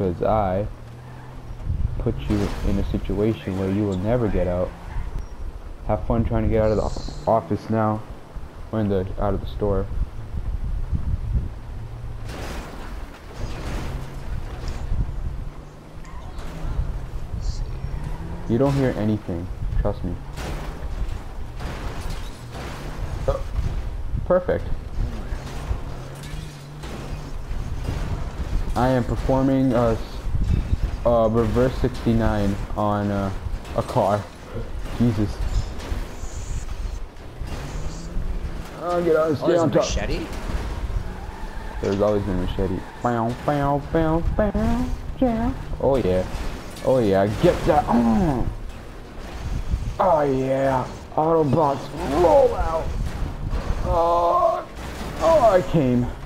because I put you in a situation where you will never get out. Have fun trying to get out of the office now, or out of the store. You don't hear anything, trust me. Perfect. I am performing a reverse 69 on a car. Jesus. Get on, stay on top. Machete? There's always been a machete. Bow, bow, bow, bow, yeah. Oh yeah. Oh yeah, get that. Oh yeah. Autobots roll out. Oh, I came.